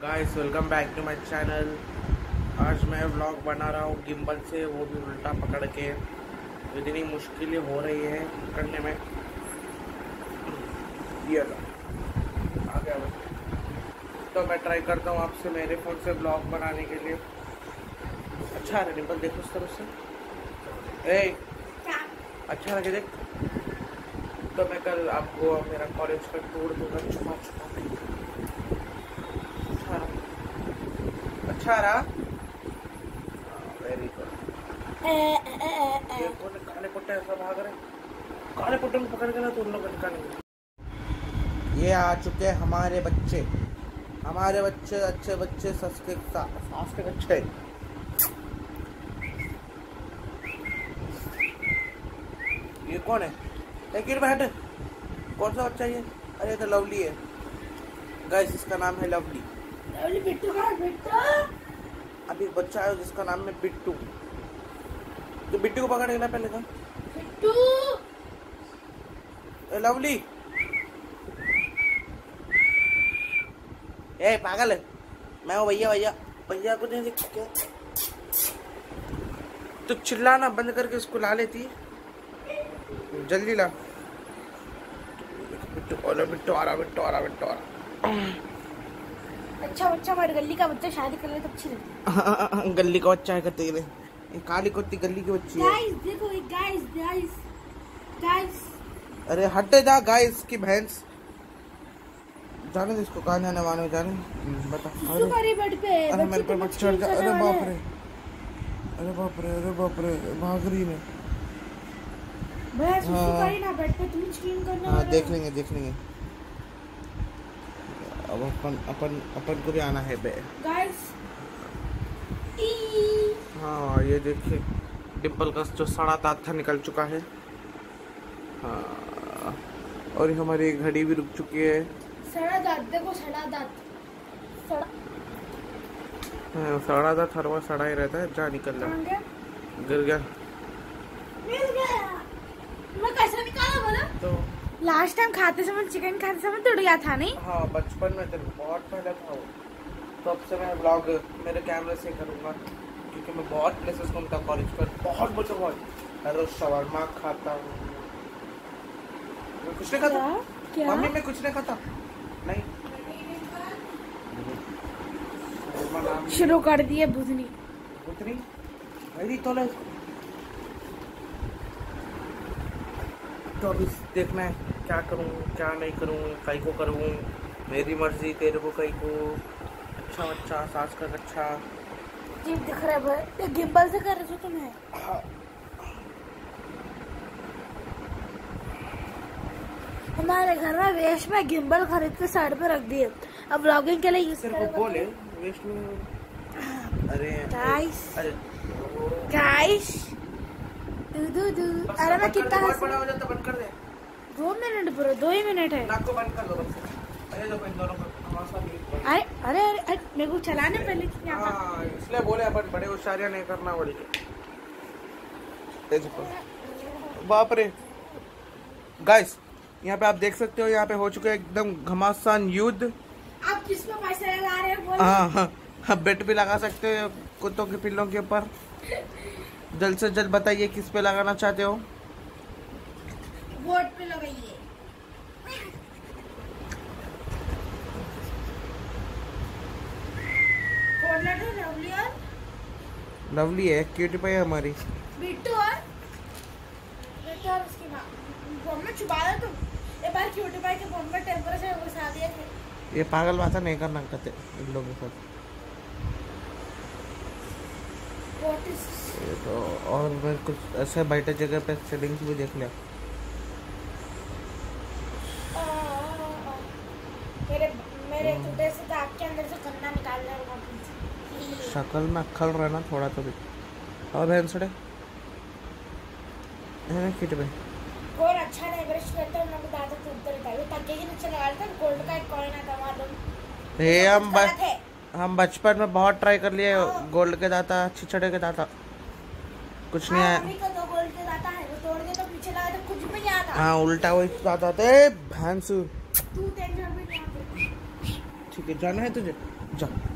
Guys welcome back to my channel. आज मैं vlog बना रहा हूँ गिम्बल से, वो भी उल्टा पकड़ के। इतनी मुश्किलें हो रही है पकड़ने में। ये आ गया तो मैं ट्राई करता हूँ आपसे मेरे फ़ोन से व्लॉग बनाने के लिए। अच्छा है डिम्पल, देखो उस तरफ से। अच्छा लगे देख। तो मैं कल आपको मेरा कॉलेज का टूर दूंगा छुपा छुपा के। अच्छा रहा। Very good. ये कौन काले कुत्ते ऐसा भाग रहे? काले कुत्ते को पकड़ के ना तो उन लोग निकालेंगे। ये आ चुके हमारे बच्चे अच्छे बच्चे सास के बच्चे। ये कौन है? लेकिन बैठ, कौन सा बच्चा ये? अरे तो लवली है गाइस, इसका नाम है लवली। बिट्टू का बिट्टू। अभी बच्चा है जिसका नाम है बिट्टू। तो बिट्टू को पकड़ लेना पहले। बिट्टू लवली, ए पागल है। मैं वो भैया को नहीं दिख क्या? तो चिल्लाना बंद करके उसको ला लेती, जल्दी ला। बिट्टू आ रहा। अच्छा बच्चा, हमारे गली का बच्चा शादी कर ले तो अच्छी लगती। गली का बच्चा है करते हुए। काली कुत्ती गली की बच्ची है। गाइस देखो, गाइस। अरे हटे जा गाइस की भैंस। जाने इसको, कहाँ जाने वाने जाने बता। बेड पे अरे मेरे पे मत चढ़ जा। अरे बाप रे भाग रही है। भैया सुसु ना बेड पे, तुम स्क्रीन करना। हाँ देख लेंगे। अब अपन को भी आना है बे गाइस। हाँ ये देखिए, डिम्पल का जो सड़ा दांत था निकल चुका है। हाँ, और हमारी घड़ी भी रुक चुकी है। सड़ा दांत देखो, सड़ा दांत। सड़ा दांत हर बार सड़ा ही रहता है। जा निकल जा। गिर गया। मैं कैसे निकाला बोला? तो लास्ट टाइम चिकन खाते समय टूट गया था नहीं? हाँ बचपन में तो बहुत पहले था वो। तो अब से मैं ब्लॉग मेरे कैमरे से करूँगा, क्योंकि मैं बहुत प्लेसेस घूमता हूँ कॉलेज पर। बहुत हर रोज शवरमा खाता हूँ। मैं कुछ नहीं खाता मम्मी, मैं कुछ नहीं खाता। नहीं शुरू कर दिए बुधनी मेरी तो अभी देखना है क्या करूँ क्या नहीं करूँ, कई को करूँ, मेरी मर्जी तेरे को कई को। अच्छा बच्चा सास का अच्छा जीप दिख रहा है भाई, गिम्बल से कर रहे हो तुम्हें। हमारे घर में वेस्ट में गिम्बल खरीद के साइड पे रख दिए, अब व्लॉगिंग के लिए यूज कर। बोले वेस्ट में। अरे गाइस अरे मैं कितना बड़ा हो जाता, बंद कर दे। 2 मिनट पूरा 2 ही मिनट है। नाक को बंद कर दो बस। अरे देखो इन दोनों को अरे मेरे को चलाने पहले इसलिए बोले अपन बड़े होशियारियां नहीं करना बोल के। बाप रे गाइस, यहाँ पे आप देख सकते हो, यहाँ पे हो चुके एकदम घमासान युद्ध। आप किस पे पैसे लगा रहे हो? हाँ बेट भी लगा सकते हो कुत्तों के पिल्लों के ऊपर। जल्द से जल्द बताइए किस पे लगाना चाहते हो। वोट पे लगाइए। लवली है, क्यूटी पाई है हमारी। बिट्टू और उसकी माँ बम में छुपा दे तुम। एक बार क्यूटी पाई के बम में टेम्परेचर घुसा दिया थे। ये पागल बात नहीं करना कहते इन लोगों के साथ। ये तो और मैं कुछ ऐसे बैठे जगह पे सेटिंग्स भी देख लिया। मेरे टूटे से दांत के अंदर से गंदा निकाल रहा है। शक्ल में अक्खल रहना थोड़ा तो भी। और बहन सड़े है किट में कौन अच्छा नहीं ब्रश करता है, उनको दांत टूटते रहता है। वो तकिए के नीचे लगा लेते हैं, गोल्ड का एक कॉइन आता है मालूम। हम बचपन में बहुत ट्राई कर लिए गोल्ड के दाता, छिछड़े के दाता, कुछ नहीं आया। गोल्ड के दाता है, वो तोड़ के तो पीछे लगा तो कुछ भी नहीं आता। हाँ उल्टा वही दाता थे भैंस। ठीक है, जाना है तुझे, जा।